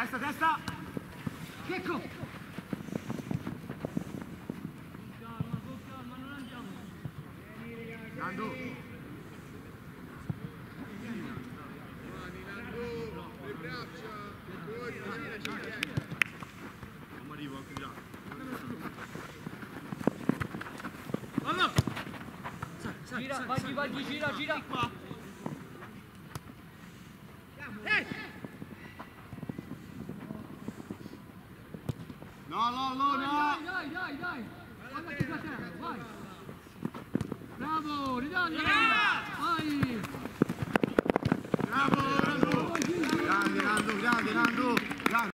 Testa, testa! Checco! Calma, non andiamo! Nando! Le braccia! Non arrivo anche già. Gira, vai, gira qua. No! Dai! Guardati da terra, vai! Bravo, ridagli! Vai! Bravo, Nando! Grande, Nando!